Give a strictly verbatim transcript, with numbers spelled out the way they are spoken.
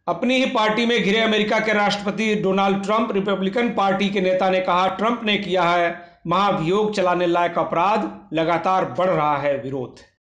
अपनी ही पार्टी में घिरे अमेरिका के राष्ट्रपति डोनाल्ड ट्रंप, रिपब्लिकन पार्टी के नेता ने कहा, ट्रंप ने किया है महाभियोग चलाने लायक अपराध, लगातार बढ़ रहा है विरोध।